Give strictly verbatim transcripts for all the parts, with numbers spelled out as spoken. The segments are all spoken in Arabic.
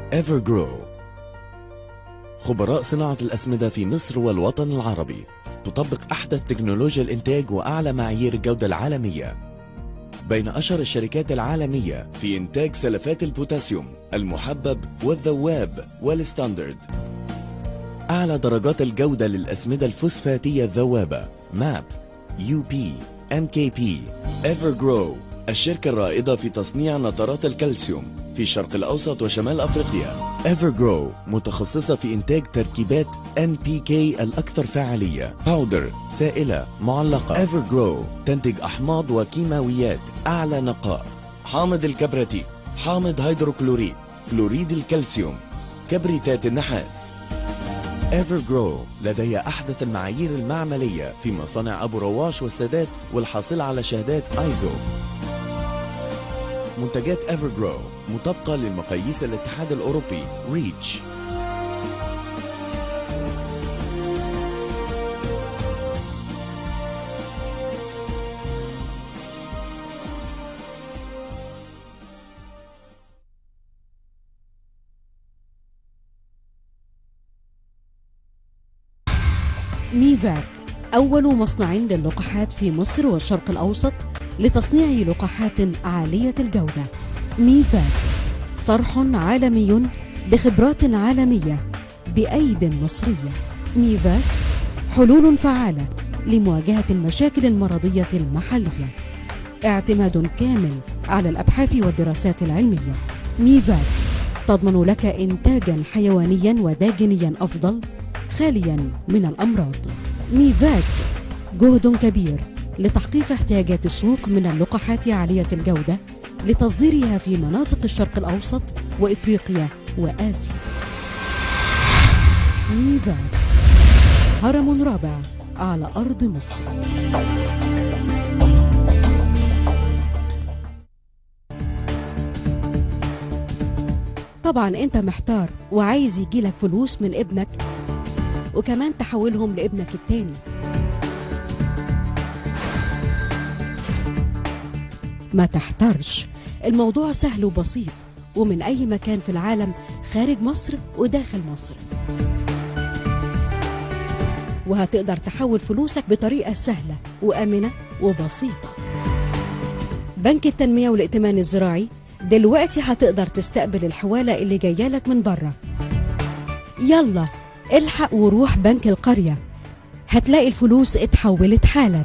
Evergrow. خبراء صناعة الأسمدة في مصر والوطن العربي، تطبق أحدث تكنولوجيا الإنتاج وأعلى معايير الجودة العالمية. بين أشهر الشركات العالمية في إنتاج سلفات البوتاسيوم المحبب والذواب والستاندرد. أعلى درجات الجودة للأسمدة الفوسفاتية الذوابة ماب، يو بي، إم كي بي. Evergrow الشركة الرائدة في تصنيع نترات الكالسيوم في الشرق الأوسط وشمال أفريقيا. Evergrow متخصصة في إنتاج تركيبات إن بي كي الأكثر فعالية، باودر، سائلة، معلقة. Evergrow تنتج أحماض وكيماويات أعلى نقاء، حامض الكبريتيك، حامض هيدروكلوريد، كلوريد الكالسيوم، كبريتات النحاس. Evergrow لدي أحدث المعايير المعملية في مصانع أبو رواش والسادات والحاصلة على شهادات آيزو. منتجات Evergrow مطابقة للمقاييس الاتحاد الأوروبي ريتش. ميفاك أول مصنع للقاحات في مصر والشرق الأوسط لتصنيع لقاحات عالية الجودة. ميفاك صرح عالمي بخبرات عالمية بأيد مصرية. ميفاك حلول فعالة لمواجهة المشاكل المرضية المحلية، اعتماد كامل على الأبحاث والدراسات العلمية. ميفاك تضمن لك إنتاجا حيوانيا وداجنيا أفضل خاليا من الأمراض. ميفاك جهد كبير لتحقيق احتياجات السوق من اللقاحات عالية الجودة لتصديرها في مناطق الشرق الأوسط وإفريقيا وآسيا. ميفاك هرم رابع على أرض مصر. طبعا انت محتار وعايز يجيلك فلوس من ابنك وكمان تحولهم لابنك التاني. ما تحترش، الموضوع سهل وبسيط ومن أي مكان في العالم خارج مصر وداخل مصر، وهتقدر تحول فلوسك بطريقة سهلة وآمنة وبسيطة. بنك التنمية والائتمان الزراعي دلوقتي هتقدر تستقبل الحوالة اللي جاية لك من بره. يلا الحق وروح بنك القرية، هتلاقي الفلوس اتحولت حالا.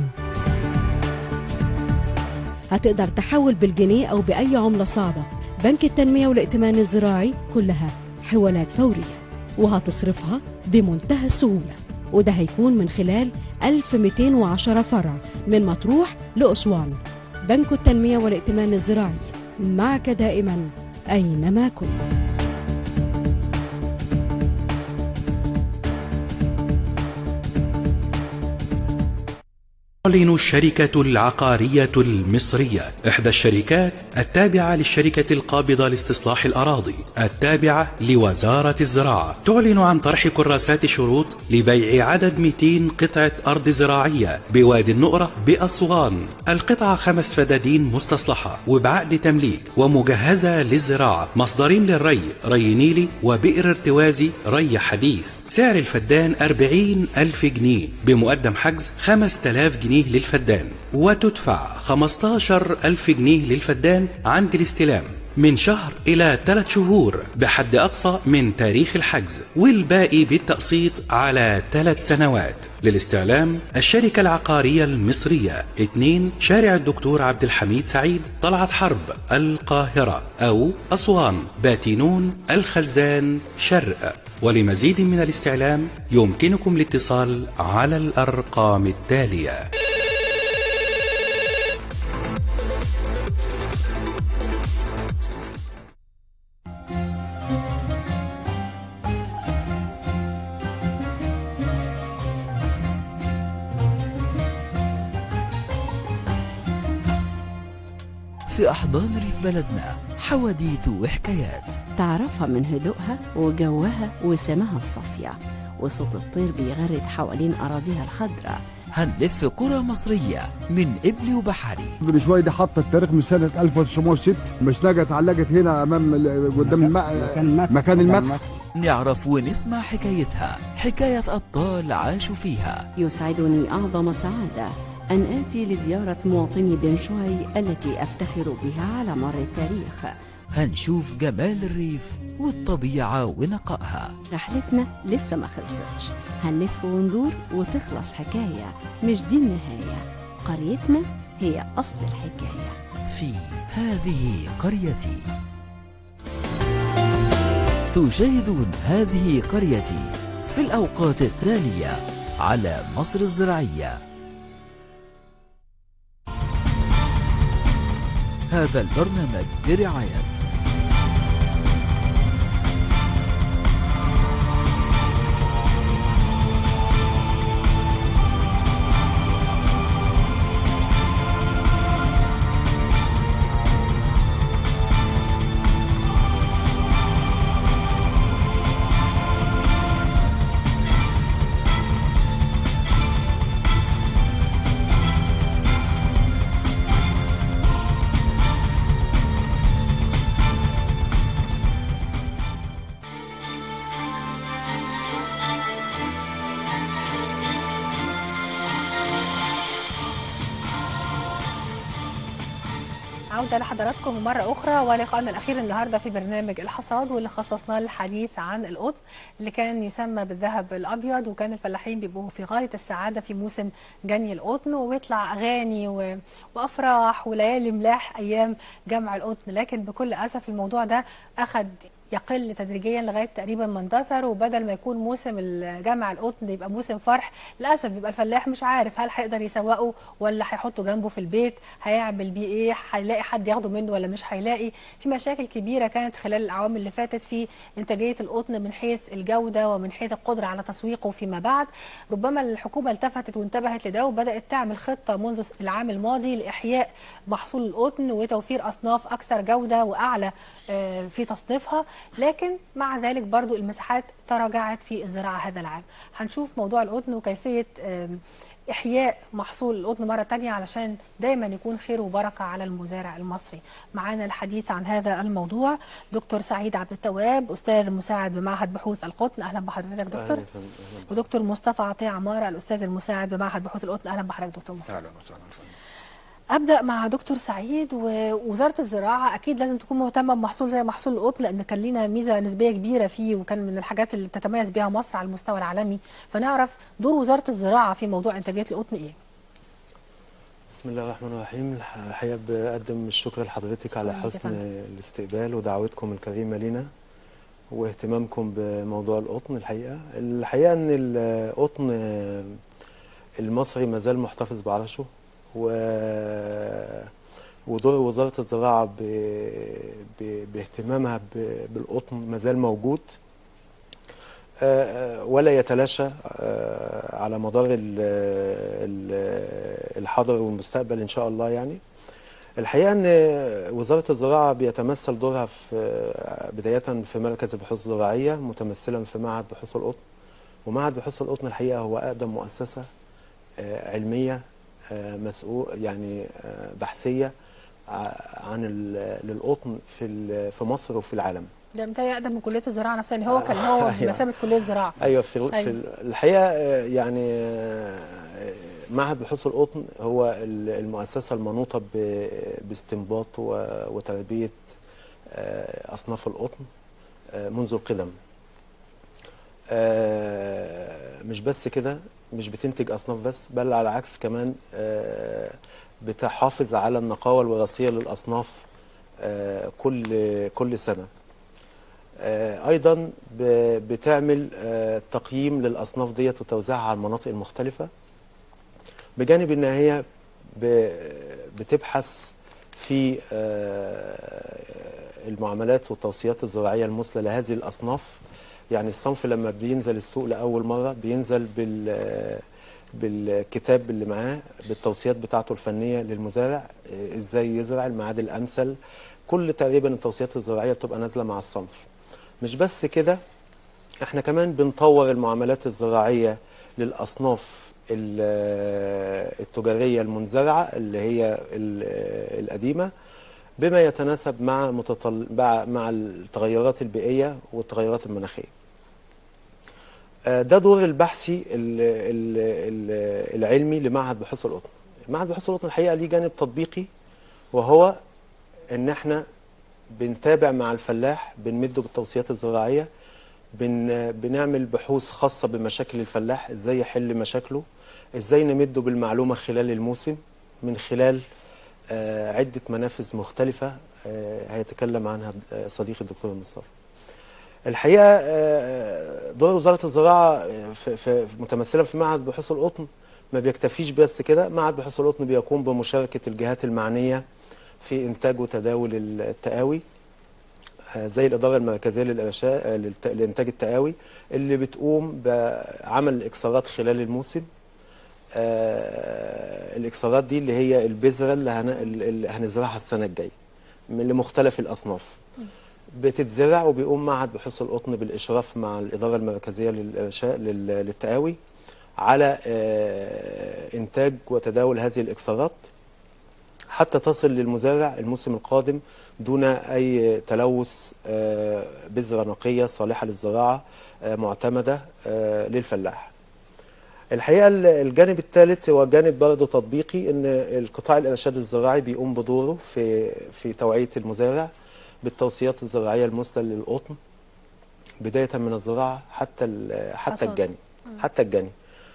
هتقدر تحول بالجنيه أو بأي عملة صعبة. بنك التنمية والائتمان الزراعي كلها حوالات فورية، وهتصرفها بمنتهى السهولة، وده هيكون من خلال ألف ومئتين وعشرة فرع من مطروح لأسوان. بنك التنمية والائتمان الزراعي معك دائما أينما كنت. تعلن الشركة العقارية المصرية، إحدى الشركات التابعة للشركة القابضة لاستصلاح الأراضي التابعة لوزارة الزراعة، تعلن عن طرح كراسات شروط لبيع عدد مئتين قطعة أرض زراعية بوادي النقرة بأسوان. القطعة خمس فدادين مستصلحة وبعقد تمليك ومجهزة للزراعة، مصدرين للري، ري نيلي وبئر ارتوازي ري حديث. سعر الفدان أربعين ألف جنيه بمقدم حجز خمسة آلاف جنيه للفدان، وتدفع خمسة عشر ألف جنيه للفدان عند الاستلام من شهر إلى ثلاث شهور بحد أقصى من تاريخ الحجز، والباقي بالتقسيط على ثلاث سنوات. للاستعلام الشركة العقارية المصرية، اثنين شارع الدكتور عبد الحميد سعيد، طلعت حرب، القاهرة، أو أسوان، باتينون، الخزان، شرق. ولمزيد من الاستعلام يمكنكم الاتصال على الأرقام التالية. في أحضان ريف بلدنا حواديت وحكايات تعرفها من هدوءها وجوها وسماها الصافية، وصوت الطير بيغرد حوالين أراضيها الخضراء هنلف قرى مصرية من قبلي وبحري. ابن شويدة حط التاريخ من سنة ألف وتسعمائة وستة، مش نجت علقت هنا أمام قدام الماء مكان المتحف. نعرف ونسمع حكايتها، حكاية أبطال عاشوا فيها. يسعدني أعظم سعادة أن آتي لزيارة مواطني بن شوي التي أفتخر بها على مر التاريخ. هنشوف جمال الريف والطبيعة ونقائها. رحلتنا لسه ما خلصتش، هنلف وندور وتخلص حكاية، مش دي النهاية. قريتنا هي أصل الحكاية. في هذه قريتي. تشاهدون هذه قريتي في الأوقات التالية على مصر الزراعية. هذا البرنامج برعاية عودة لحضراتكم مرة أخرى ولقاءنا الأخير النهاردة في برنامج الحصاد، واللي خصصناه للحديث عن القطن اللي كان يسمى بالذهب الأبيض، وكان الفلاحين بيبقوا في غاية السعادة في موسم جني القطن، وبيطلع أغاني و... وأفراح وليالي ملاح أيام جمع القطن. لكن بكل أسف الموضوع ده أخذ يقل تدريجيا لغايه تقريبا ما اندثر، وبدل ما يكون موسم جمع القطن يبقى موسم فرح. للاسف بيبقى الفلاح مش عارف هل هيقدر يسوقه ولا هيحطه جنبه في البيت، هيعمل بيه ايه، هيلاقي حد ياخده منه ولا مش هيلاقي. في مشاكل كبيره كانت خلال الاعوام اللي فاتت في انتاجيه القطن من حيث الجوده ومن حيث القدره على تسويقه فيما بعد. ربما الحكومه التفتت وانتبهت لده وبدات تعمل خطه منذ العام الماضي لاحياء محصول القطن وتوفير اصناف اكثر جوده واعلى في تصنيفها، لكن مع ذلك برضو المساحات تراجعت في الزراعة هذا العام. هنشوف موضوع القطن وكيفية إحياء محصول القطن مرة تانية علشان دايما يكون خير وبركة على المزارع المصري. معانا الحديث عن هذا الموضوع دكتور سعيد عبد التواب، أستاذ مساعد بمعهد بحوث القطن. أهلا بحضرتك دكتور. أهلا. ودكتور مصطفى عطية عمارة، الأستاذ المساعد بمعهد بحوث القطن. أهلا بحضرتك دكتور مصطفى. أهلا وسهلا. أبدأ مع دكتور سعيد. ووزارة الزراعة أكيد لازم تكون مهتمة بمحصول زي محصول القطن، لأن كان لنا ميزة نسبية كبيرة فيه وكان من الحاجات اللي بتتميز بها مصر على المستوى العالمي. فنعرف دور وزارة الزراعة في موضوع إنتاجية القطن إيه؟ بسم الله الرحمن الرحيم. الحقيقة بقدم الشكر لحضرتك على حسن الاستقبال ودعوتكم الكريمة لنا واهتمامكم بموضوع القطن. الحقيقة الحقيقة أن القطن المصري ما زال محتفظ بعرشه، و ودور وزارة الزراعة ب... ب... باهتمامها ب... بالقطن مازال موجود ولا يتلاشى على مدار الحاضر والمستقبل إن شاء الله. يعني الحقيقة أن وزارة الزراعة بيتمثل دورها في بداية في مركز البحوث الزراعية، متمثلا في معهد بحوث القطن. ومعهد بحوث القطن الحقيقة هو أقدم مؤسسة علمية مسؤول يعني بحثيه عن للقطن في في مصر وفي العالم. ده متهيألي اقدم من كليه الزراعه نفسها، يعني هو كان هو بمثابه كليه الزراعه. ايوه في, أيوة. في الحقيقه يعني معهد بحوث القطن هو المؤسسه المنوطه باستنباط وتربيه اصناف القطن منذ القدم. مش بس كده، مش بتنتج أصناف بس، بل على العكس كمان بتحافظ على النقاوة الوراثية للأصناف كل كل سنة. أيضا بتعمل تقييم للأصناف ديت وتوزيعها على المناطق المختلفة، بجانب إن هي بتبحث في المعاملات والتوصيات الزراعية المثلى لهذه الأصناف. يعني الصنف لما بينزل السوق لأول مرة بينزل بال بالكتاب اللي معاه بالتوصيات بتاعته الفنية للمزارع، ازاي يزرع، الميعاد الأمثل، كل تقريبا التوصيات الزراعية بتبقى نازلة مع الصنف. مش بس كده، احنا كمان بنطور المعاملات الزراعية للأصناف التجاريه المنزرعه اللي هي القديمه بما يتناسب مع متطل... مع التغيرات البيئيه والتغيرات المناخيه. ده دور البحثي العلمي لمعهد بحوث القطن. معهد بحوث القطن الحقيقه ليه جانب تطبيقي، وهو ان احنا بنتابع مع الفلاح، بنمده بالتوصيات الزراعيه، بن بنعمل بحوث خاصه بمشاكل الفلاح، ازاي يحل مشاكله، ازاي نمده بالمعلومه خلال الموسم من خلال آه عده منافذ مختلفه آه هيتكلم عنها صديقي الدكتور مصطفى. الحقيقه آه دور وزاره الزراعه في, في متمثله في معهد بحوث القطن ما بيكتفيش بس كده. معهد بحوث القطن بيقوم بمشاركه الجهات المعنيه في انتاج وتداول التقاوي، زي الإدارة المركزية لإنتاج التقاوي اللي بتقوم بعمل الإكسارات خلال الموسم. الإكسارات دي اللي هي البذرة اللي هنزرعها السنة الجاية لمختلف الأصناف، بتتزرع وبيقوم معهد بحوث القطن بالإشراف مع الإدارة المركزية للتقاوي على إنتاج وتداول هذه الإكسارات حتى تصل للمزارع الموسم القادم دون أي تلوث، بذرة نقية صالحة للزراعة معتمدة للفلاح. الحقيقة الجانب الثالث هو جانب برضه تطبيقي، ان القطاع الإرشاد الزراعي بيقوم بدوره في في توعية المزارع بالتوصيات الزراعية المثلى للقطن بداية من الزراعة حتى حتى الجني حتى الجني.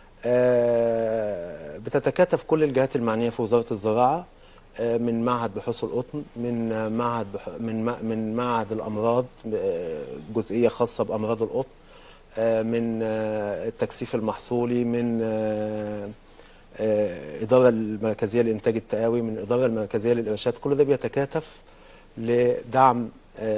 بتتكاتف كل الجهات المعنية في وزارة الزراعة، من معهد بحوث القطن، من معهد بح... من من معهد الامراض، جزئيه خاصه بامراض القطن، من التكثيف المحصولي، من الاداره المركزيه لانتاج التقاوي، من الاداره المركزيه للارشاد. كل ده بيتكاتف لدعم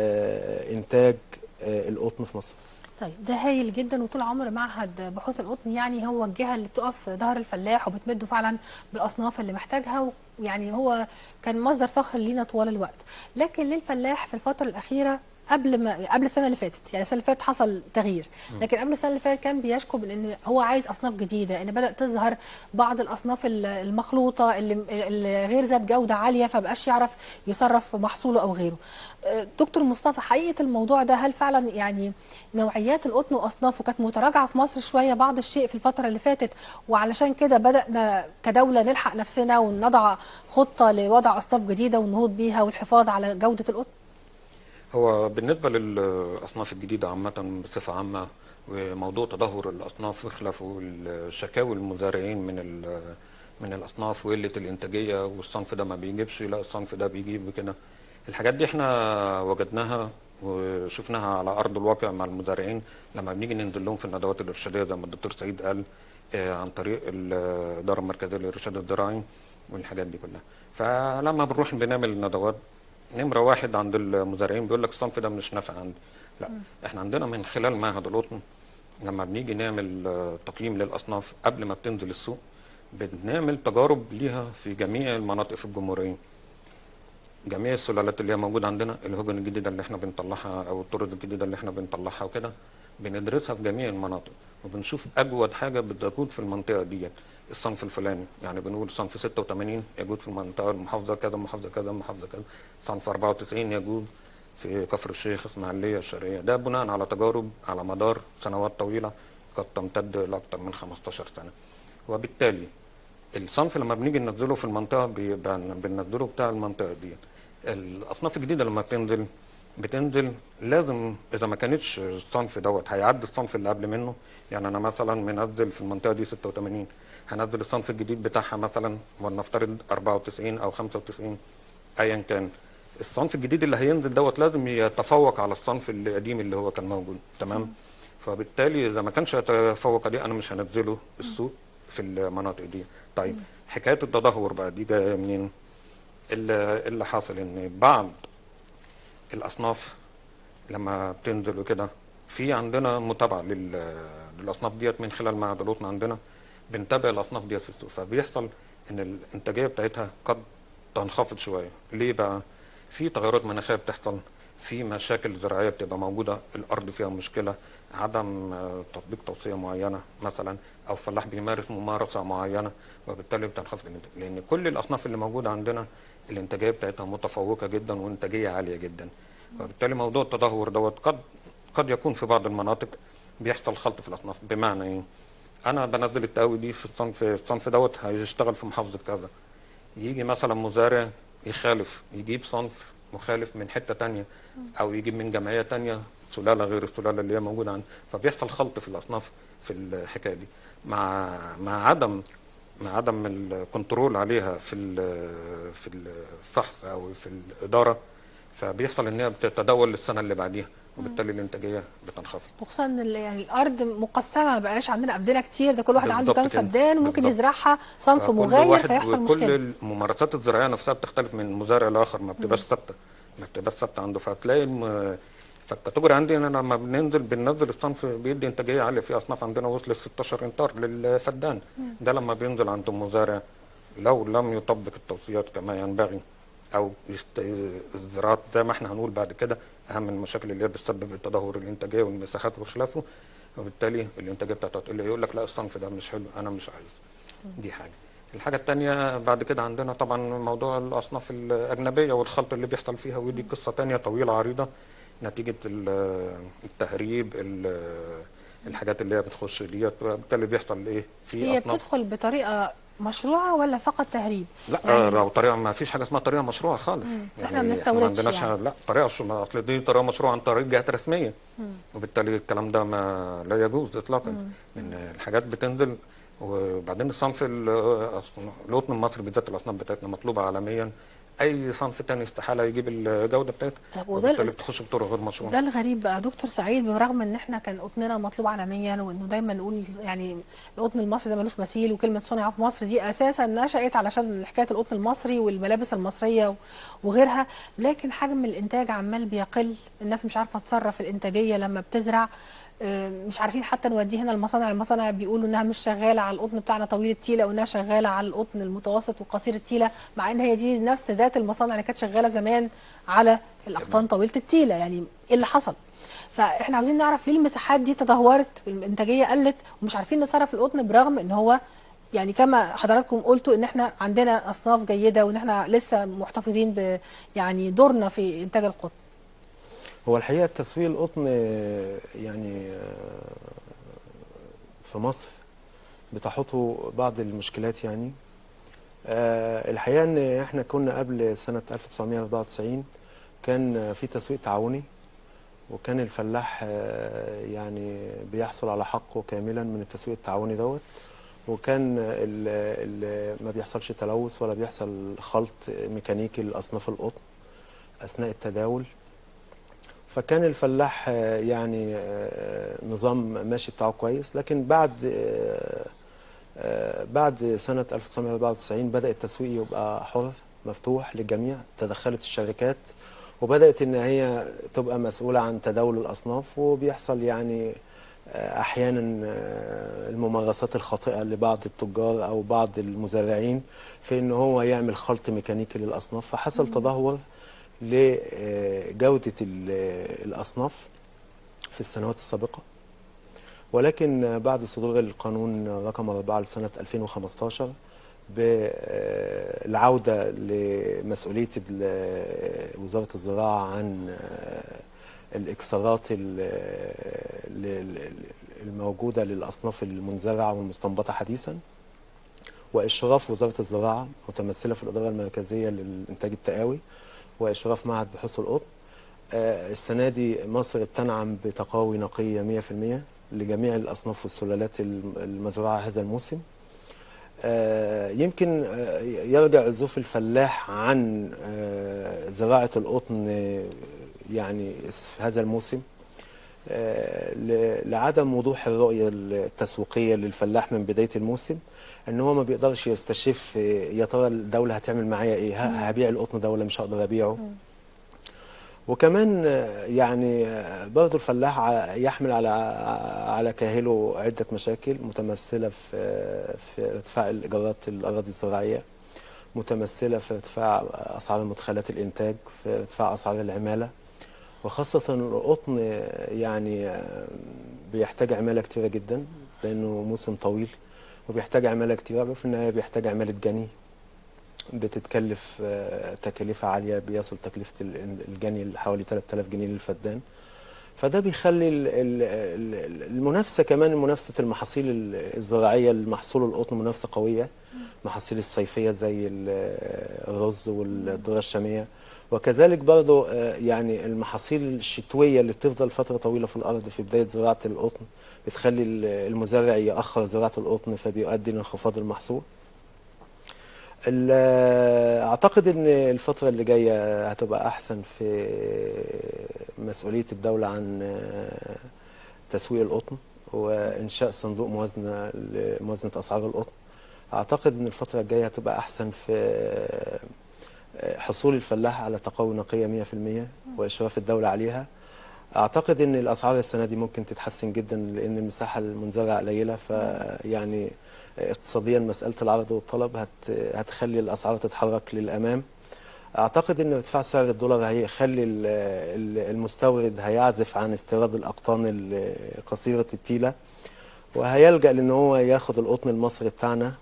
انتاج القطن في مصر. طيب ده هايل جدا، وطول عمر معهد بحوث القطن يعني هو الجهه اللي بتقف ظهر الفلاح وبتمده فعلا بالاصناف اللي محتاجها، ويعني هو كان مصدر فخر لينا طوال الوقت. لكن للفلاح في الفتره الاخيره قبل ما قبل السنه اللي فاتت، يعني السنه اللي فاتت حصل تغيير، لكن قبل السنه اللي فاتت كان بيشكو بان هو عايز اصناف جديده، ان بدات تظهر بعض الاصناف المخلوطه اللي, اللي غير ذات جوده عاليه، فبقاش يعرف يصرف محصوله او غيره. دكتور مصطفى، حقيقه الموضوع ده هل فعلا يعني نوعيات القطن واصنافه كانت متراجعه في مصر شويه بعض الشيء في الفتره اللي فاتت، وعلشان كده بدانا كدوله نلحق نفسنا ونضع خطه لوضع اصناف جديده والنهوض بيها والحفاظ على جوده القطن؟ هو بالنسبة للأصناف الجديدة عامة بصفة عامة، وموضوع تدهور الأصناف وخلافه الشكاوي المزارعين من من الأصناف وقلة الإنتاجية، والصنف ده ما بيجيبش، لا الصنف ده بيجيب وكده. الحاجات دي احنا وجدناها وشفناها على أرض الواقع مع المزارعين لما بنيجي ننزل لهم في الندوات الإرشادية زي ما الدكتور سعيد قال، عن طريق الإدارة المركزية للإرشاد الزراعي والحاجات دي كلها. فلما بنروح بنعمل ندوات، نمرة واحد عند المزارعين بيقول لك الصنف ده مش نافع عندي. لا، احنا عندنا من خلال معهد القطن لما بنيجي نعمل تقييم للأصناف قبل ما بتنزل السوق، بنعمل تجارب ليها في جميع المناطق في الجمهورية. جميع السلالات اللي هي موجودة عندنا، الهجن الجديدة اللي احنا بنطلعها أو الطرد الجديدة اللي احنا بنطلعها وكده، بندرسها في جميع المناطق وبنشوف أجود حاجة بتجود في المنطقة ديت. الصنف الفلاني، يعني بنقول صنف ستة وثمانين يجود في المنطقه المحافظه كذا محافظه كذا محافظه كذا، صنف أربعة وتسعين يجود في كفر الشيخ اسماعيليه الشرقيه. ده بناء على تجارب على مدار سنوات طويله قد تمتد لاكثر من خمستاشر سنه. وبالتالي الصنف لما بنيجي ننزله في المنطقه بننزله بتاع المنطقه دي. الاصناف الجديده لما بتنزل بتنزل لازم اذا ما كانتش الصنف دوت هيعدي الصنف اللي قبل منه. يعني انا مثلا منزل في المنطقه دي ستة وثمانين، هنزل الصنف الجديد بتاعها مثلا ولنفترض أربعة وتسعين او خمسة وتسعين ايا كان. الصنف الجديد اللي هينزل دوت لازم يتفوق على الصنف القديم اللي هو كان موجود، تمام؟ فبالتالي اذا ما كانش يتفوق عليه انا مش هنزله السوق في المناطق دي. طيب حكايه التدهور بقى دي جايه منين؟ اللي, اللي حاصل ان بعض الاصناف لما بتنزل وكده، في عندنا متابعه للاصناف ديت من خلال معهد القطن. عندنا بنتابع الاصناف ديت في السوق، فبيحصل ان الانتاجيه بتاعتها قد تنخفض شويه. ليه بقى؟ في تغيرات مناخيه بتحصل، في مشاكل زراعيه بتبقى موجوده، الارض فيها مشكله، عدم تطبيق توصيه معينه مثلا، او فلاح بيمارس ممارسه معينه، وبالتالي بتنخفض الانتاج. لان كل الاصناف اللي موجوده عندنا الانتاجيه بتاعتها متفوقه جدا وانتاجيه عاليه جدا، وبالتالي موضوع التدهور دوت قد قد يكون في بعض المناطق بيحصل خلط في الاصناف. بمعنى ايه؟ انا بنزل التقاوي دي في الصنف الصنف دوت هيشتغل في محافظه كذا، يجي مثلا مزارع يخالف، يجيب صنف مخالف من حته ثانيه، او يجيب من جمعيه ثانيه سلاله غير السلاله اللي هي موجوده عندنا، فبيحصل خلط في الاصناف في الحكايه دي، مع مع عدم مع عدم الكنترول عليها في في الفحص او في الاداره، فبيحصل ان هي بتتداول للسنه اللي بعديها، وبالتالي الانتاجيه بتنخفض. وخصوصا يعني الارض مقسمه، ما بقاش عندنا ابدنه كتير، ده كل واحد عنده كام فدان وممكن يزرعها صنف مغاير فيحصل مشكله. كل الممارسات الزراعيه نفسها بتختلف من مزارع لاخر، ما بتبقاش ثابته ما بتبقاش ثابته عنده، فتلاقي الم... فالكاتيجوري عندي انا لما بننزل بننزل الصنف بيدي انتاجيه عاليه. في اصناف عندنا وصلت ستاشر امتار للفدان، ده لما بينزل عند المزارع لو لم يطبق التوصيات كما ينبغي، او الزراعات زي ما احنا هنقول بعد كده اهم المشاكل اللي هي بتسبب التدهور الانتاجيه والمساحات وخلافه، وبالتالي الانتاجيه بتاعته تقل. يقول لك لا الصنف ده مش حلو، انا مش عايز. دي حاجه. الحاجه الثانيه بعد كده عندنا طبعا موضوع الاصناف الاجنبيه والخلط اللي بيحصل فيها، ودي قصه ثانيه طويله عريضه نتيجه التهريب، الحاجات اللي هي بتخش ديت، وبالتالي بيحصل ايه في هي بتدخل بطريقه مشروعه ولا فقط تهريب؟ لا يعني لو طريقه، ما فيش حاجه اسمها طريقه مشروعه خالص. يعني احنا ما بنستوردش يعني. لا طريقه، اصل دي طريقه مشروعه عن طريق جهات رسميه، مم. وبالتالي الكلام ده ما لا يجوز اطلاقا، لان الحاجات بتنزل. وبعدين الصنف القطن المصري بالذات الاصناف بتاعتنا مطلوبه عالميا، اي صنف تاني استحاله يجيب الجوده بتاعتها، وبالتالي بتخش بطرق غير مشروعه. ده الغريب بقى دكتور سعيد، برغم ان احنا كان قطننا مطلوب عالميا، وانه دايما نقول يعني القطن المصري ده ملوش مثيل، وكلمه صنع في مصر دي اساسا نشأت علشان حكايه القطن المصري والملابس المصريه وغيرها، لكن حجم الانتاج عمال بيقل، الناس مش عارفه تصرف الانتاجيه لما بتزرع، مش عارفين حتى نوديه هنا المصانع، المصانع بيقولوا انها مش شغاله على القطن بتاعنا طويل التيله، وانها شغاله على القطن المتوسط وقصير التيله، مع ان هي دي نفس ذات المصانع اللي كانت شغاله زمان على الاقطان طويله التيله. يعني ايه اللي حصل؟ فاحنا عاوزين نعرف ليه المساحات دي تدهورت، الانتاجيه قلت، ومش عارفين نصرف القطن، برغم ان هو يعني كما حضراتكم قلتوا ان احنا عندنا اصناف جيده، وان احنا لسه محتفظين ب يعني دورنا في انتاج القطن. هو الحقيقه تسويق القطن يعني في مصر بتحطه بعض المشكلات. يعني الحقيقه ان احنا كنا قبل سنه ألف وتسعمائة وأربعة وتسعين كان في تسويق تعاوني، وكان الفلاح يعني بيحصل على حقه كاملا من التسويق التعاوني دوت، وكان ال ال ما بيحصلش تلوث ولا بيحصل خلط ميكانيكي لاصناف القطن اثناء التداول. فكان الفلاح يعني نظام ماشي بتاعه كويس. لكن بعد بعد سنة ألف وتسعمائة وأربعة وتسعين بدأ التسويق يبقى حر مفتوح للجميع، تدخلت الشركات وبدأت ان هي تبقى مسؤولة عن تداول الأصناف، وبيحصل يعني احيانا الممارسات الخاطئة لبعض التجار او بعض المزارعين في ان هو يعمل خلط ميكانيكي للأصناف، فحصل تدهور لجودة الأصناف في السنوات السابقة. ولكن بعد صدور القانون رقم أربعة لسنة ألفين وخمسة عشر بالعودة لمسؤولية وزارة الزراعة عن الإكسارات الموجودة للأصناف المنزرعة والمستنبطة حديثا، وإشراف وزارة الزراعة متمثلة في الإدارة المركزية للإنتاج التقاوي وإشراف معهد بحوث القطن. آه السنة دي مصر بتنعم بتقاوي نقية مئة في المئة لجميع الأصناف والسلالات المزروعة هذا الموسم. آه يمكن آه يرجع عزوف الفلاح عن آه زراعة القطن آه يعني في هذا الموسم آه لعدم وضوح الرؤية التسويقية للفلاح من بداية الموسم، ان هو ما بيقدرش يستشف يا ترى الدوله هتعمل معايا ايه، هبيع القطن ده ولا مش هقدر ابيعه. وكمان يعني برضه الفلاح يحمل على على كاهله عده مشاكل متمثله في في ارتفاع الايجارات الاراضي الزراعيه، متمثله في ارتفاع اسعار مدخلات الانتاج، في ارتفاع اسعار العماله، وخاصة القطن يعني بيحتاج عمالة كتيرة جدا لأنه موسم طويل، وبيحتاج عمالة كتيرة، وفي النهاية بيحتاج عمالة جني بتتكلف تكاليف عالية، بيصل تكلفة الجني حوالي ثلاثة آلاف جنيه للفدان. فده بيخلي المنافسة كمان، منافسة المحاصيل الزراعية، المحصول القطن منافسة قوية، محاصيل الصيفية زي الرز والذرة الشامية، وكذلك برضو يعني المحاصيل الشتوية اللي بتفضل فترة طويلة في الأرض في بداية زراعة القطن بتخلي المزارع يأخر زراعة القطن، فبيؤدي لانخفاض المحصول. اعتقد ان الفترة اللي جاية هتبقى احسن في مسؤولية الدولة عن تسويق القطن وانشاء صندوق موازنة لموازنة اسعار القطن. اعتقد ان الفترة الجاية هتبقى احسن في حصول الفلاح على تقوي نقية مية في المية واشراف الدولة عليها. اعتقد ان الاسعار السنة دي ممكن تتحسن جدا لان المساحة المنزرعة قليلة، فيعني اقتصاديا مسألة العرض والطلب هت هتخلي الأسعار تتحرك للأمام. أعتقد أن ارتفاع سعر الدولار هيخلي المستورد هيعزف عن استيراد الأقطان قصيرة التيلة، وهيلجأ لأن هو ياخد القطن المصري بتاعنا،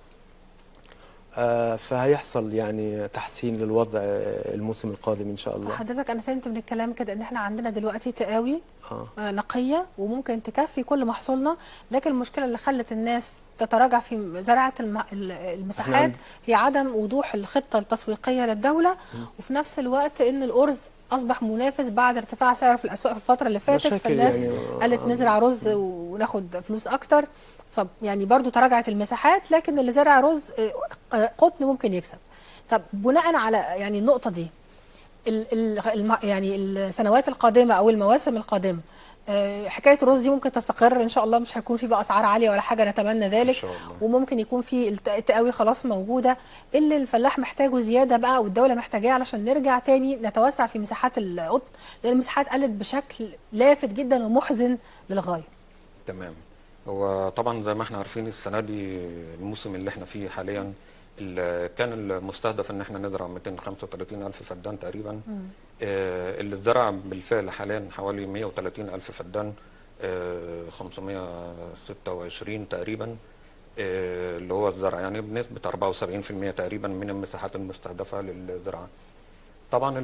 فهيحصل يعني تحسين للوضع الموسم القادم ان شاء الله. حضرتك انا فهمت من الكلام كده ان احنا عندنا دلوقتي تقاوي آه. نقيه وممكن تكفي كل محصولنا، لكن المشكله اللي خلت الناس تتراجع في زراعه المساحات هي عدم وضوح الخطه التسويقيه للدوله، وفي نفس الوقت ان الارز اصبح منافس بعد ارتفاع سعره في الاسواق في الفتره اللي فاتت، فالناس يعني قالت نزرع رز وناخد فلوس اكتر، فيعني برضو تراجعت المساحات، لكن اللي زرع رز قطن ممكن يكسب. طب بناء على يعني النقطه دي ال ال يعني السنوات القادمه او المواسم القادمه حكايه الرز دي ممكن تستقر ان شاء الله، مش هيكون في بقى اسعار عاليه ولا حاجه، نتمنى ذلك، إن شاء الله. وممكن يكون في التقاوي خلاص موجوده، اللي الفلاح محتاجه زياده بقى والدوله محتاجاه علشان نرجع تاني نتوسع في مساحات القطن، لان المساحات قلت بشكل لافت جدا ومحزن للغايه. تمام. هو طبعا زي ما احنا عارفين السنه دي الموسم اللي احنا فيه حاليا اللي كان المستهدف ان احنا نزرع مئتين وخمسة وثلاثين ألف فدان تقريبا، آه اللي اتزرع بالفعل حاليا حوالي مئة وثلاثين ألف فدان، آه خمسمئة وستة وعشرين تقريبا، آه اللي هو الزرع يعني بنسبه أربعة وسبعين في المئة تقريبا من المساحات المستهدفه للزراعه. طبعا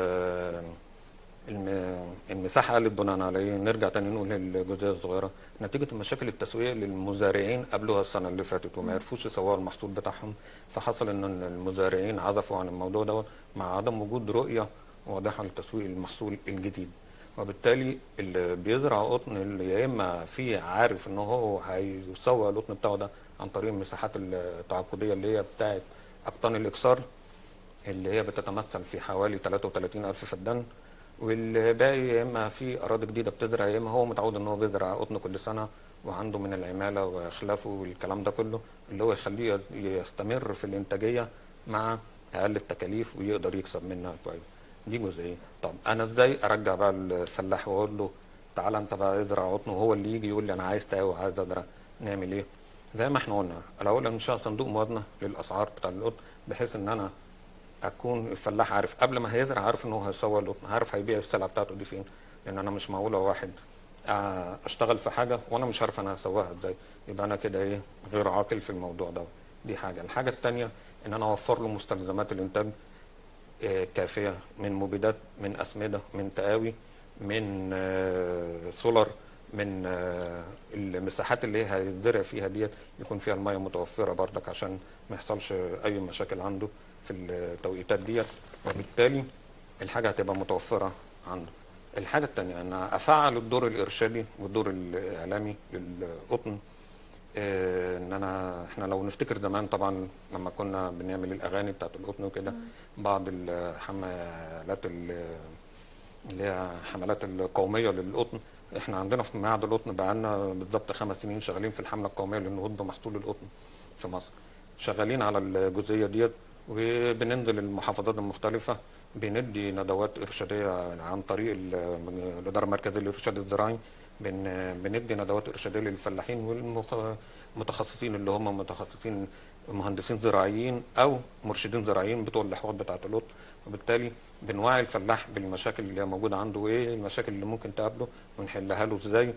المساحه قلت بناء عليه. نرجع تاني نقول الجزئيه الصغيره، نتيجه المشاكل التسويقيه للمزارعين قبلوها السنه اللي فاتت وما عرفوش يسوقوا المحصول بتاعهم، فحصل ان المزارعين عزفوا عن الموضوع دوت مع عدم وجود رؤيه واضحه لتسويق المحصول الجديد، وبالتالي اللي بيزرع قطن اللي يا اما في عارف ان هو هيسوق القطن بتاعه ده عن طريق المساحات التعاقديه اللي هي بتاعت اقطان الاكسار اللي هي بتتمثل في حوالي ثلاثة وثلاثين ألف فدان، والباقي يا اما في اراضي جديده بتزرع، يا اما هو متعود ان هو بيزرع قطن كل سنه وعنده من العماله وخلافه والكلام ده كله اللي هو يخليه يستمر في الانتاجيه مع اقل التكاليف ويقدر يكسب منها كويس. دي جزئيه. طب انا ازاي ارجع بقى الفلاح واقول له تعالى انت بقى ازرع قطن، وهو اللي يجي يقول لي انا عايز تقاوي وعايز ازرع؟ نعمل ايه؟ زي ما احنا قلنا الاول انشاء صندوق موازنه للاسعار بتاع القطن، بحيث ان انا اكون الفلاح عارف قبل ما هيزرع، عارف ان هو هيسوق القطن، عارف هيبيع السلعه بتاعته دي فين، لان انا مش معقوله واحد اشتغل في حاجه وانا مش عارف انا هسوقها ازاي، يبقى انا كده ايه غير عاقل في الموضوع ده. دي حاجه. الحاجه الثانيه ان انا اوفر له مستلزمات الانتاج كافيه من مبيدات، من اسمده، من تقاوي، من سولار، من المساحات اللي هي هيزرع فيها ديت يكون فيها الميه متوفره بردك عشان ما يحصلش اي مشاكل عنده في التوقيتات ديت، وبالتالي الحاجه هتبقى متوفره عنده. الحاجه الثانيه ان افعل الدور الارشادي والدور الاعلامي للقطن. إيه ان انا احنا لو نفتكر زمان طبعا لما كنا بنعمل الاغاني بتاعت القطن وكده، بعض الحملات اللي هي حملات القوميه للقطن، احنا عندنا في معهد القطن بقى لنا بالظبط خمس سنين شغالين في الحمله القوميه للنهوض بمحصول القطن في مصر. شغالين على الجزئيه ديت وبننزل المحافظات المختلفه، بندي ندوات ارشاديه عن طريق الاداره المركزيه للارشاد الزراعي، بن بندي ندوات ارشاديه للفلاحين والمتخصصين اللي هم متخصصين مهندسين زراعيين او مرشدين زراعيين بتوع الاحواض بتاعه القطن، وبالتالي بنوعي الفلاح بالمشاكل اللي موجوده عنده، وايه المشاكل اللي ممكن تقابله ونحلها له ازاي،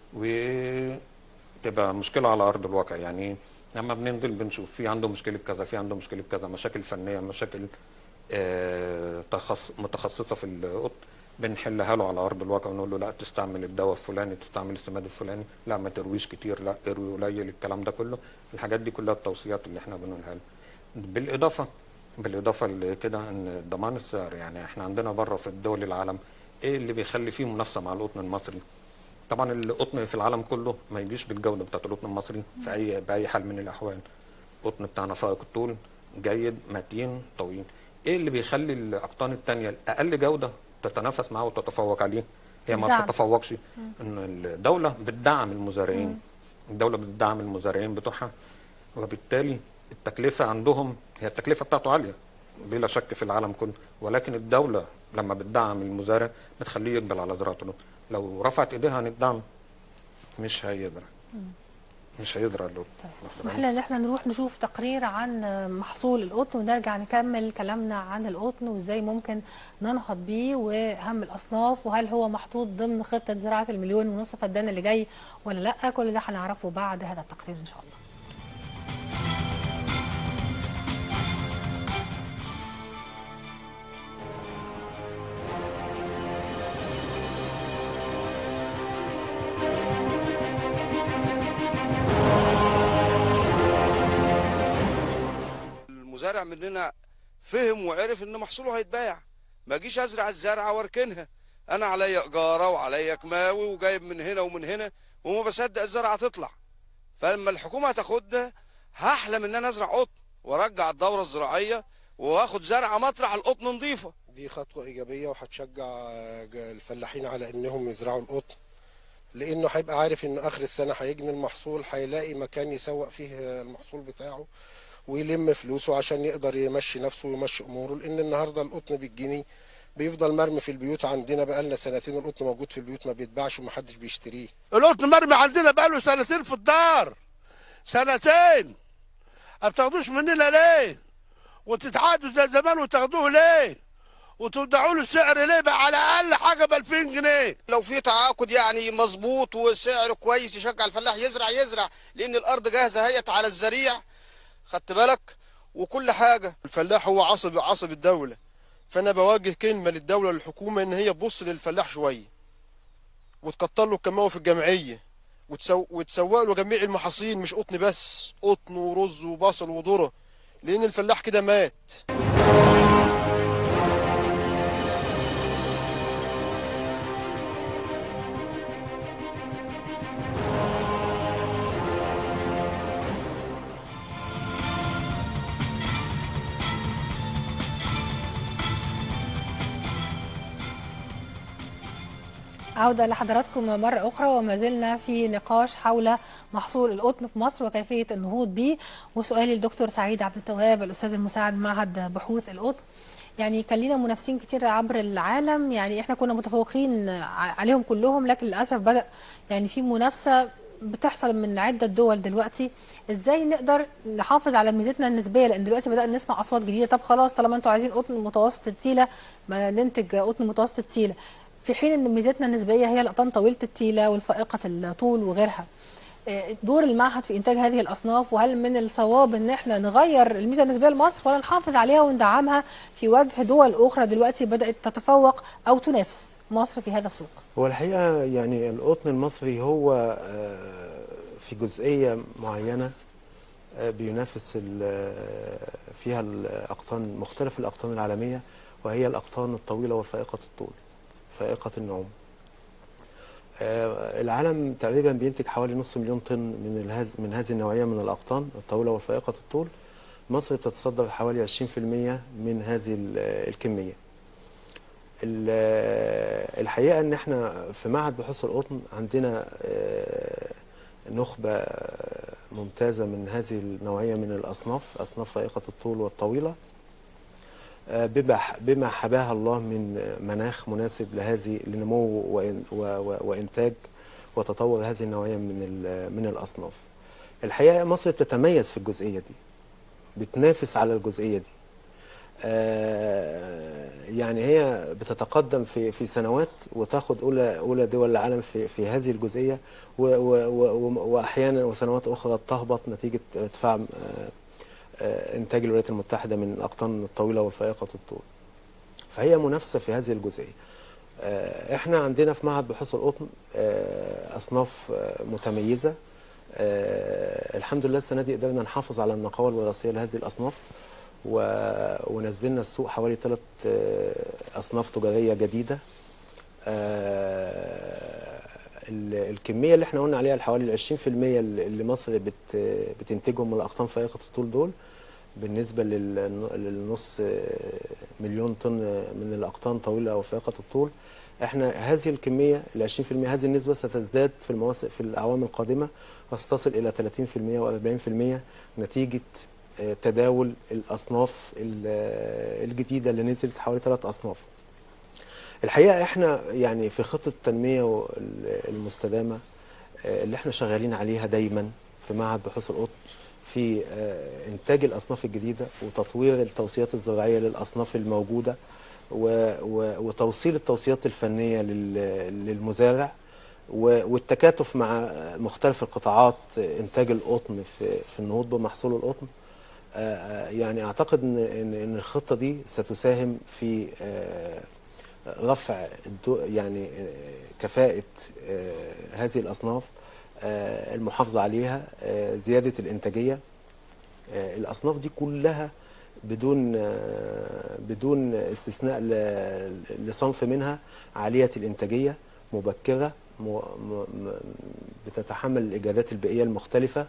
وتبقى مشكله على ارض الواقع. يعني لما بننزل بنشوف في عنده مشكله كذا، في عنده مشكله كذا، مشاكل فنيه، مشاكل آه تخص متخصصه في القطن، بنحلها له على ارض الواقع ونقول له لا تستعمل الدواء الفلاني، تستعمل السماد الفلاني، لا ما ترويش كتير، لا اروي قليل، الكلام ده كله. الحاجات دي كلها التوصيات اللي احنا بنقولها له. بالاضافه بالاضافه لكده ان ضمان السعر، يعني احنا عندنا بره في الدول العالم ايه اللي بيخلي فيه منافسه مع القطن المصري؟ طبعا القطن في العالم كله ما يجيش بالجوده بتاعت القطن المصري في اي باي حال من الاحوال. القطن بتاعنا فائق الطول، جيد، متين، طويل. ايه اللي بيخلي الاقطان الثانيه الاقل جوده تتنافس معاه وتتفوق عليه؟ هي ما بتتفوقش، ان الدوله بتدعم المزارعين، الدوله بتدعم المزارعين بتوعها، وبالتالي التكلفه عندهم هي التكلفه بتاعته عاليه بلا شك في العالم كله، ولكن الدوله لما بتدعم المزارع بتخليه يقبل على زراعه القطن. لو رفعت ايديها عن الدعم مش هيقدر مش هيقدر له. اسمح لنا ان احنا نروح نشوف تقرير عن محصول القطن ونرجع نكمل كلامنا عن القطن وازاي ممكن ننهض بيه واهم الاصناف، وهل هو محطوط ضمن خطه زراعه المليون ونصف فدان اللي جاي ولا لا. كل ده هنعرفه بعد هذا التقرير ان شاء الله. المزارع مننا فهم وعرف ان محصوله هيتباع، ما اجيش ازرع الزرعه واركنها، انا عليا اجاره وعليا كماوي وجايب من هنا ومن هنا وما بصدق الزرعه تطلع. فلما الحكومه تاخدها هحلم ان انا ازرع قطن وارجع الدوره الزراعيه واخد زرعه مطرح القطن نظيفه. دي خطوه ايجابيه وهتشجع الفلاحين على انهم يزرعوا القطن، لانه هيبقى عارف ان اخر السنه هيجني المحصول، هيلاقي مكان يسوق فيه المحصول بتاعه ويلم فلوسه عشان يقدر يمشي نفسه ويمشي اموره. لان النهارده القطن بالجنيه بيفضل مرمي في البيوت عندنا بقالنا سنتين، القطن موجود في البيوت ما بيتباعش ومحدش بيشتريه. القطن مرمي عندنا بقاله سنتين في الدار، سنتين. ما بتاخدوش مننا ليه؟ وتتعادوا زي زمان وتاخدوه ليه؟ وتودعوا له السعر ليه بقى على اقل حاجه ب ألفين جنيه؟ لو في تعاقد يعني مظبوط وسعر كويس يشجع الفلاح يزرع يزرع، لان الارض جاهزه هيت على الزريع، خدت بالك، وكل حاجه. الفلاح هو عصب عصب الدوله، فانا بوجه كلمه للدوله والحكومه ان هي تبص للفلاح شويه وتكتر له الكماوه في الجمعيه وتسو... وتسوق له جميع المحاصيل، مش قطن بس، قطن ورز وبصل وذره، لان الفلاح كده مات. عودة لحضراتكم مرة أخرى، وما زلنا في نقاش حول محصول القطن في مصر وكيفية النهوض به. وسؤالي للدكتور سعيد عبد التواب الأستاذ المساعد معهد بحوث القطن، يعني كان لنا منافسين كتير عبر العالم، يعني احنا كنا متفوقين عليهم كلهم، لكن للأسف بدأ يعني في منافسة بتحصل من عدة دول دلوقتي. ازاي نقدر نحافظ على ميزتنا النسبية؟ لأن دلوقتي بدأنا نسمع أصوات جديدة، طب خلاص طالما انتوا عايزين قطن متوسط التيلة ما ننتج قطن متوسط التيلة، في حين ان ميزتنا النسبيه هي الاقطان طويله التيله والفائقه الطول وغيرها. دور المعهد في انتاج هذه الاصناف، وهل من الصواب ان احنا نغير الميزه النسبيه لمصر ولا نحافظ عليها وندعمها في وجه دول اخرى دلوقتي بدات تتفوق او تنافس مصر في هذا السوق؟ هو الحقيقه يعني القطن المصري هو في جزئيه معينه بينافس فيها الاقطان، مختلف الاقطان العالميه، وهي الاقطان الطويله وفائقه الطول، فائقة النعوم. آه العالم تقريبا بينتج حوالي نص مليون طن من الهز من هذه النوعية من الأقطان الطويلة والفائقة الطول. مصر تتصدر حوالي عشرين في المية من هذه الكمية. الحقيقة ان احنا في معهد بحوث القطن عندنا آه نخبة ممتازة من هذه النوعية من الأصناف، أصناف فائقة الطول والطويلة، بما بما حباها الله من مناخ مناسب لهذه لنمو وانتاج وتطور هذه النوعيه من من الاصناف. الحقيقه مصر تتميز في الجزئيه دي، بتنافس على الجزئيه دي. آه يعني هي بتتقدم في في سنوات وتاخد اولى اولى دول العالم في في هذه الجزئيه، و و و واحيانا وسنوات اخرى بتهبط نتيجه ارتفاع آه آه انتاج الولايات المتحده من الاقطان الطويله والفائقه الطول. فهي منافسه في هذه الجزئيه. آه احنا عندنا في معهد بحوث القطن آه اصناف آه متميزه. آه الحمد لله السنه دي قدرنا نحافظ على النقاوه الوراثيه لهذه الاصناف، ونزلنا السوق حوالي ثلاث اصناف تجاريه جديده. الكميه اللي احنا قلنا عليها حوالي عشرين في المية اللي مصر بتنتجهم من الاقطان فائقه الطول دول، بالنسبه للنص مليون طن من الاقطان طويله او فائقه الطول، احنا هذه الكميه ال عشرين في المية هذه النسبه ستزداد في المواسم في الاعوام القادمه وستصل الى ثلاثين في المية وأربعين في المية نتيجه تداول الاصناف الجديده اللي نزلت حوالي ثلاث اصناف. الحقيقه احنا يعني في خطه التنميه المستدامه اللي احنا شغالين عليها دايما في معهد بحوث القطن في انتاج الاصناف الجديده وتطوير التوصيات الزراعيه للاصناف الموجوده وتوصيل التوصيات الفنيه للمزارع والتكاتف مع مختلف القطاعات انتاج القطن في في النهوض بمحصول القطن. يعني اعتقد ان ان الخطه دي ستساهم في رفع يعني كفاءه هذه الاصناف، المحافظه عليها، زياده الانتاجيه. الاصناف دي كلها بدون بدون استثناء لصنف منها عاليه الانتاجيه، مبكره، بتتحمل الاجهادات البيئيه المختلفه،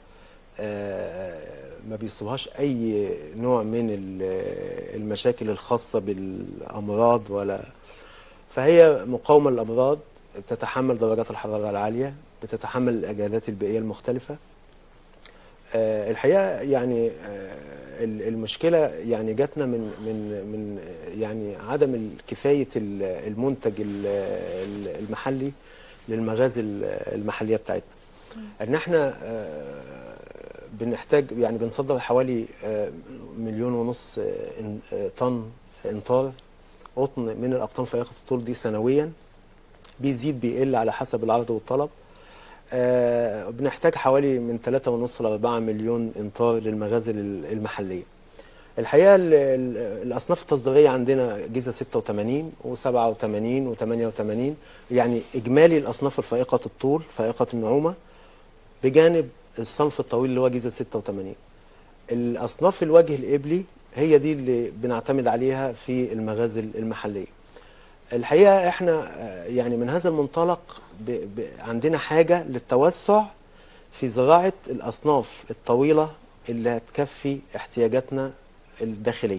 ما بيصيبهاش اي نوع من المشاكل الخاصه بالامراض، ولا فهي مقاومه للامراض، بتتحمل درجات الحراره العاليه، بتتحمل الاجهادات البيئيه المختلفه. الحقيقه يعني المشكله يعني جاتنا من من من يعني عدم كفايه المنتج المحلي للمغازي المحليه بتاعتنا. ان احنا بنحتاج يعني بنصدر حوالي مليون ونص طن انطار قطن من الاقطان فائقه الطول دي سنويا، بيزيد بيقل على حسب العرض والطلب. بنحتاج حوالي من ثلاثة ونص ل أربعة مليون انطار للمغازي المحليه. الحقيقه الاصناف التصديريه عندنا جيزه ستة وثمانين وسبعة وثمانين وثمانية وثمانين، يعني اجمالي الاصناف الفائقه الطول فائقه النعومه بجانب الصنف الطويل اللي هو جيزه ستة وثمانين. الاصناف الوجه الابلي هي دي اللي بنعتمد عليها في المغازي المحليه. الحقيقه احنا يعني من هذا المنطلق ب ب عندنا حاجه للتوسع في زراعه الاصناف الطويله اللي هتكفي احتياجاتنا الداخليه.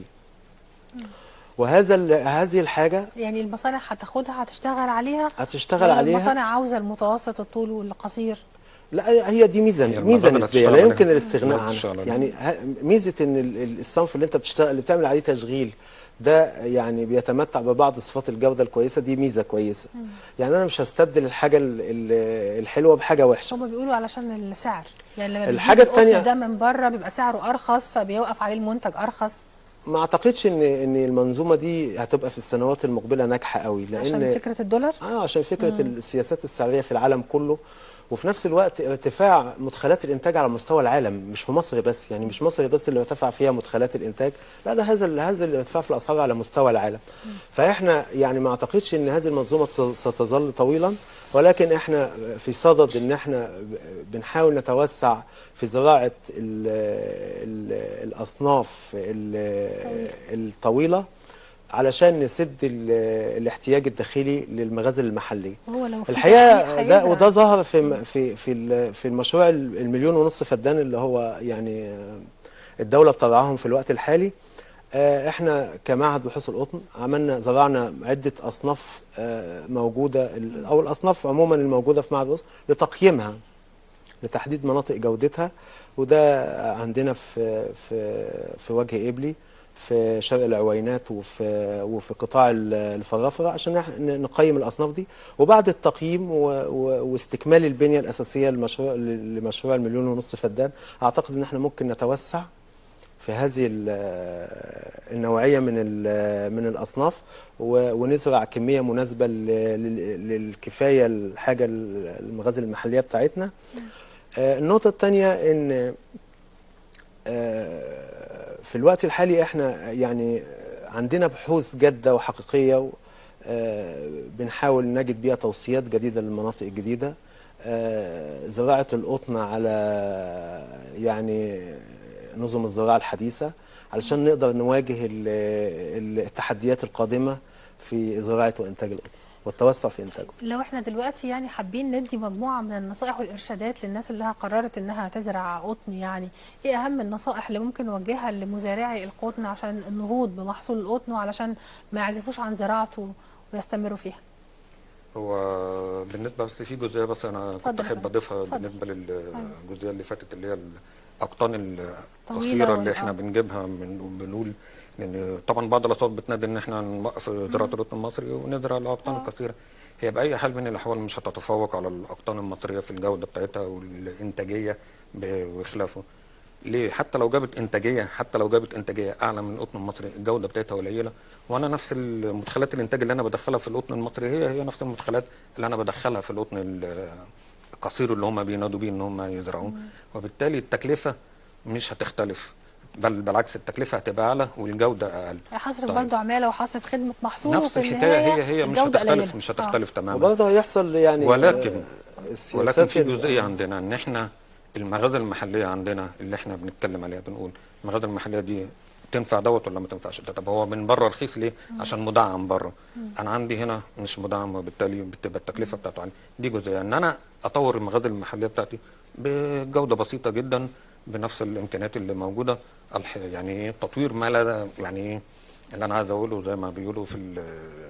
وهذا هذه الحاجه يعني المصانع هتاخدها هتشتغل عليها هتشتغل عليها. المصانع عاوزه المتوسط الطول والقصير. لا هي دي ميزه ميزه نسبيه لا يمكن الاستغناء عنها. يعني ميزه ان الصنف اللي انت بتشتغل اللي بتعمل عليه تشغيل ده يعني بيتمتع ببعض صفات الجوده الكويسه، دي ميزه كويسه. مم. يعني انا مش هستبدل الحاجه الحلوه بحاجه وحشه. هم بيقولوا علشان السعر، يعني لما الحاجه الثانيه ده من بره بيبقى سعره ارخص فبيوقف عليه المنتج ارخص. ما اعتقدش ان ان المنظومه دي هتبقى في السنوات المقبله ناجحه قوي، لان عشان فكره الدولار؟ اه عشان فكره مم. السياسات السعريه في العالم كله، وفي نفس الوقت ارتفاع مدخلات الانتاج على مستوى العالم، مش في مصر بس، يعني مش مصر بس اللي ارتفع فيها مدخلات الانتاج، لا ده هذا هذا الارتفاع في الاسعار على مستوى العالم. م. فاحنا يعني ما اعتقدش ان هذه المنظومه ستظل طويلا، ولكن احنا في صدد ان احنا بنحاول نتوسع في زراعه ال ال الاصناف الطويله علشان نسد الاحتياج الداخلي للمغازل المحليه. هو لو الحقيقه ده وده ظهر في في في في المشروع المليون ونص فدان اللي هو يعني الدوله بتضعهم في الوقت الحالي. احنا كمعهد بحوث القطن عملنا زرعنا عده اصناف موجوده او الاصناف عموما الموجوده في معهد بحوث لتقييمها لتحديد مناطق جودتها، وده عندنا في في في وجه ابلي، في شرق العوينات، وفي وفي قطاع الفرافره، عشان نقيم الاصناف دي. وبعد التقييم واستكمال البنيه الاساسيه للمشروع لمشروع المليون ونص فدان، اعتقد ان احنا ممكن نتوسع في هذه النوعيه من من الاصناف، ونزرع كميه مناسبه للكفايه الحاجه المخازن المحليه بتاعتنا. النقطه الثانيه ان في الوقت الحالي احنا يعني عندنا بحوث جاده وحقيقيه، بنحاول نجد بيها توصيات جديده للمناطق الجديده، زراعه القطن على يعني نظم الزراعه الحديثه علشان نقدر نواجه التحديات القادمه في زراعه وانتاج القطن والتوسع في انتاجه. لو احنا دلوقتي يعني حابين ندي مجموعه من النصائح والارشادات للناس اللي قررت انها تزرع قطن، يعني ايه اهم النصائح اللي ممكن نوجهها لمزارعي القطن عشان النهوض بمحصول القطن وعلشان ما يعزفوش عن زراعته ويستمروا فيها؟ هو بالنسبه بس في جزئيه بس انا كنت احب اضيفها بالنسبه للجزئيه اللي فاتت اللي هي الاقطان القصيره اللي احنا بنجيبها من بنقول لان طبعا بعض الاصوات بتنادي ان احنا نوقف زراعه القطن المصري ونزرع الاقطان القصيره. هي باي حال من الاحوال مش هتتفوق على الاقطان المصريه في الجوده بتاعتها والانتاجيه وخلافه. ليه؟ حتى لو جابت انتاجيه حتى لو جابت انتاجيه اعلى من القطن المصري الجوده بتاعتها قليله، وانا نفس المدخلات الانتاج اللي انا بدخلها في القطن المصري هي هي نفس المدخلات اللي انا بدخلها في القطن القصير اللي هم بينادوا بيه ان هم يزرعوه، وبالتالي التكلفه مش هتختلف، بل بالعكس التكلفه هتبقى اعلى والجوده اقل. هصرف طيب. برضه عماله وهصرف خدمه محصول نفس الحكايه هي هي مش هتختلف قليلة. مش هتختلف آه. تماما. وبرضه هيحصل يعني ولكن ولكن في جزئيه عندنا ان احنا المخازن المحليه عندنا اللي احنا بنتكلم عليها بنقول المخازن المحليه دي تنفع دوت ولا ما تنفعش ده؟ طب هو من بره رخيص ليه؟ مم. عشان مدعم بره. انا عندي هنا مش مدعم وبالتالي بتبقى التكلفه بتاعته عاليه. دي جزئيه ان انا اطور المخازن المحليه بتاعتي بجوده بسيطه جدا بنفس الامكانيات اللي موجوده، يعني تطوير ما لا يعني اللي انا عايز اقوله زي ما بيقولوا في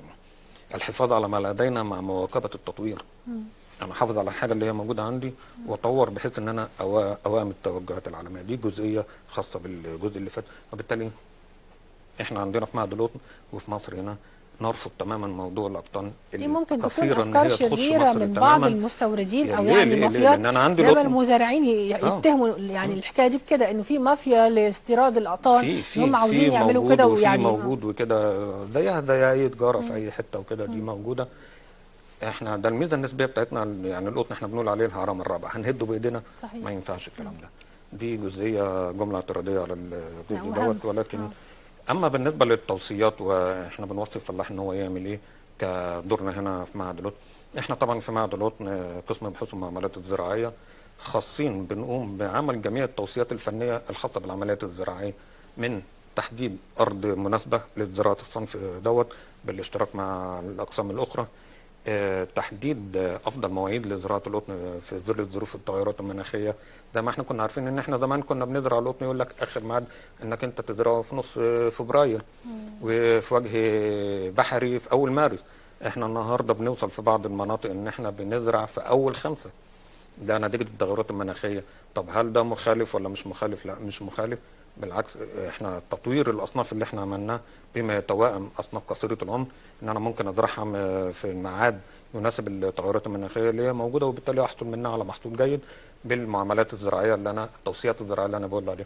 الحفاظ على ما لدينا مع مواكبه التطوير. مم. انا احافظ على الحاجه اللي هي موجوده عندي واطور بحيث ان انا اوائم التوجهات العالميه. دي جزئيه خاصه بالجزء اللي فات، وبالتالي احنا عندنا في معهد القطن وفي مصر هنا نرفض تماما موضوع الاقطان دي ممكن تكون افكار شريره من بعض المستوردين او يعني مافيات دايما المزارعين يتهموا يعني آه. الحكايه دي بكده انه في مافيا لاستيراد الاقطان، هم عاوزين يعملوا كده ويعني موجود وكده زيها زي اي تجاره في اي حته وكده. دي موجوده. احنا ده الميزه النسبيه بتاعتنا يعني القطن احنا بنقول عليه الهرم الرابع، هنهده بايدينا؟ صحيح. ما ينفعش الكلام ده. دي جزئيه جمله اعتراضيه على الجزء دوت. ولكن أوه. اما بالنسبه للتوصيات واحنا بنوصي الفلاح ان هو يعمل ايه كدورنا هنا في معهد القطن، احنا طبعا في معهد القطن قسم بحوث المعاملات الزراعيه خاصين بنقوم بعمل جميع التوصيات الفنيه الخاصه بالعمليات الزراعيه، من تحديد ارض مناسبه لزراعه الصنف دوت بالاشتراك مع الاقسام الاخرى، اه تحديد افضل مواعيد لزراعه القطن في ظل الظروف التغيرات المناخيه. زي ما احنا كنا عارفين ان احنا زمان كنا بنزرع القطن يقول لك اخر ميعاد انك انت تزرعه في نص فبراير وفي وجه بحري في اول مارس. احنا النهارده بنوصل في بعض المناطق ان احنا بنزرع في اول خمسه. ده نتيجه التغيرات المناخيه. طب هل ده مخالف ولا مش مخالف؟ لا مش مخالف، بالعكس احنا تطوير الاصناف اللي احنا عملناه بما يتوائم اصناف قصيره العمر ان انا ممكن ازرعها في الميعاد يناسب التغيرات المناخيه اللي هي موجوده، وبالتالي احصل منها على محصول جيد بالمعاملات الزراعيه اللي انا التوصيات الزراعيه اللي انا بقول عليها.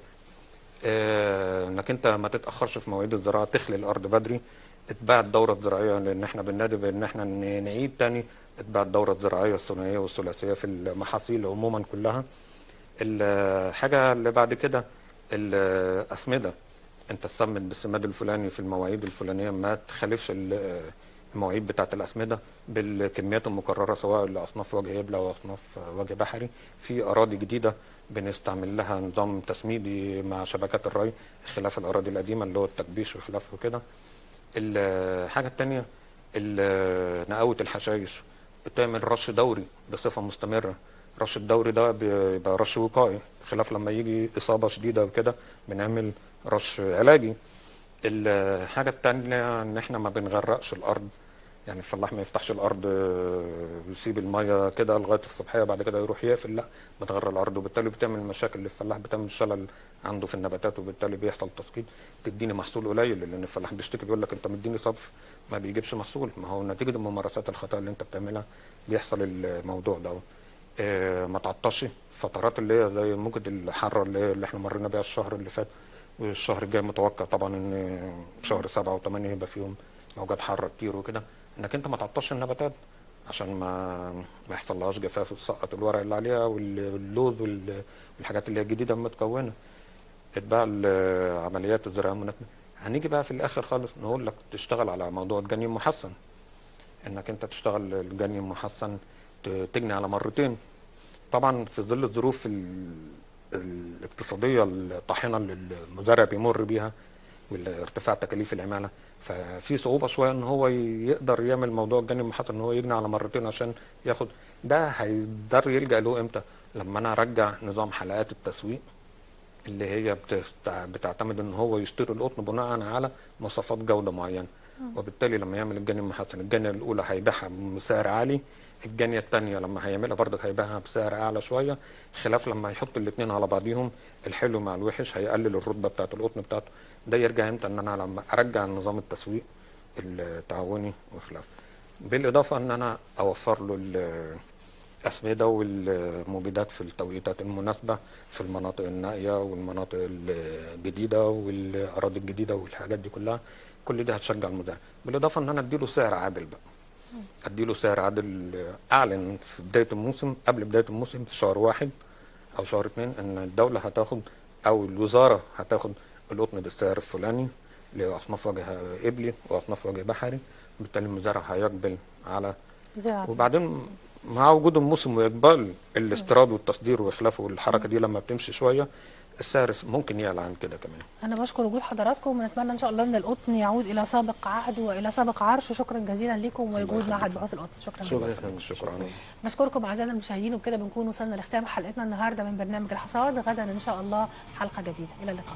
اه انك انت ما تتاخرش في مواعيد الزراعه، تخلي الارض بدري، اتباع الدوره الزراعيه لان احنا بننادي بان احنا نعيد تاني اتباع الدوره الزراعيه الثنائيه والثلاثيه في المحاصيل عموما كلها. الحاجه اللي بعد كده الاسمده، انت تسمد بالسماد الفلاني في المواعيد الفلانيه، ما تخالفش المواعيد بتاعه الاسمده بالكميات المكرره سواء لاصناف وجه يبلى او اصناف وجه بحري. في اراضي جديده بنستعمل لها نظام تسميدي مع شبكات الري خلاف الاراضي القديمه اللي هو التكبيش وخلافه كده. الحاجه الثانيه نقاوه الحشائش، بتعمل رش دوري بصفه مستمره. رش الدوري ده بيبقى رش وقائي، خلاف لما يجي اصابه شديده وكده بنعمل رش علاجي. الحاجه الثانيه ان احنا ما بنغرقش الارض، يعني الفلاح ما يفتحش الارض ويسيب الميه كده لغايه الصبحيه بعد كده يروح يقفل، لا بتغرق الارض، وبالتالي بتعمل مشاكل للفلاح، بتعمل شلل عنده في النباتات وبالتالي بيحصل تسقيط، تديني محصول قليل لان الفلاح بيشتكي بيقول لك انت مديني صرف ما بيجيبش محصول. ما هو نتيجه الممارسات الخاطئه اللي انت بتعملها بيحصل الموضوع ده. اه ما تعطش فترات اللي هي زي موجه الحاره اللي, اللي احنا مرينا بيها الشهر اللي فات، والشهر الجاي متوقع طبعا ان شهر سبعة وثمانية يبقى فيهم موجات حاره كتير وكده، انك انت ما تعطش النباتات عشان ما ما يحصلهاش جفاف وتسقط الورق اللي عليها واللوز والحاجات اللي هي الجديده المتكونه. اتباع عمليات الزراعه المناسبه. هنيجي بقى في الاخر خالص نقول لك تشتغل على موضوع الجني المحسن، انك انت تشتغل الجني المحسن تجني على مرتين. طبعا في ظل الظروف الاقتصاديه الطاحنه اللي المزارع بيمر بيها وارتفاع تكاليف العماله، ففي صعوبه شويه ان هو يقدر يعمل موضوع الجني المحسن ان هو يجني على مرتين عشان ياخد. ده هيقدر يلجا له امتى؟ لما انا ارجع نظام حلقات التسويق اللي هي بتعتمد ان هو يشتري القطن بناء على مواصفات جوده معينه، وبالتالي لما يعمل الجني المحسن الجنيه الاولى هيبيعها بسعر عالي، الجنيه الثانيه لما هيعملها برضك هيبيعها بسعر اعلى شويه، خلاف لما يحط الاثنين على بعضيهم الحلو مع الوحش هيقلل الرتبه بتاعه القطن بتاعته. ده يرجع امتى؟ ان انا لما ارجع نظام التسويق التعاوني وخلافه، بالاضافه ان انا اوفر له الاسمده والمبيدات في التوقيتات المناسبه في المناطق النائيه والمناطق الجديده والاراضي الجديده والحاجات دي كلها. كل ده هتشجع المزارع، بالاضافه ان انا اديله سعر عادل بقى. اديله سعر عادل، اعلن في بدايه الموسم قبل بدايه الموسم في شهر واحد او شهر اثنين ان الدوله هتاخد او الوزاره هتاخد القطن بالسعر الفلاني لاصناف وجه ابلي واصناف وجه بحري، بالتالي المزارع هيقبل على زراعة. وبعدين مع وجود الموسم واقبال الاستيراد والتصدير وخلافه والحركه دي لما بتمشي شويه السعر ممكن يعلى عن كده كمان. انا بشكر وجود حضراتكم ونتمنى ان شاء الله ان القطن يعود الى سابق عهده والى سابق عرشه. شكرا جزيلا لكم ولوجود معهد بحوث القطن. شكرا جزيلا. شكرا شكرا. نشكركم اعزائنا المشاهدين، وبكده بنكون وصلنا لختام حلقتنا النهارده من برنامج الحصاد. غدا ان شاء الله حلقه جديده، الى اللقاء.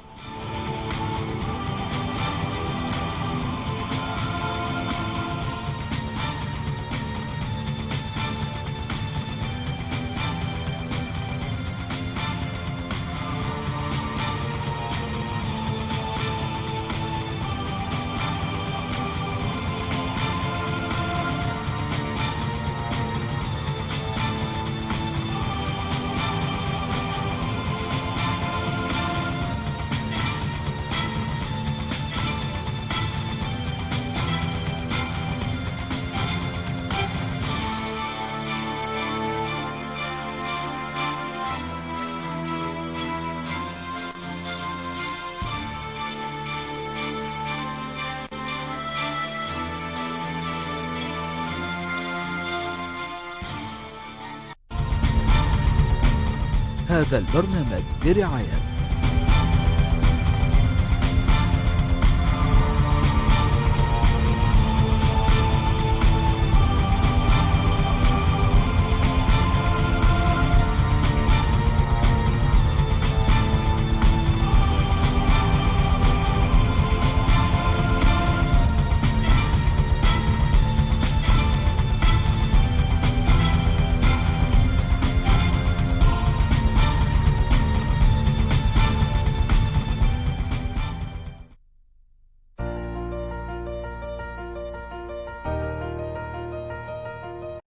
هذا البرنامج برعاية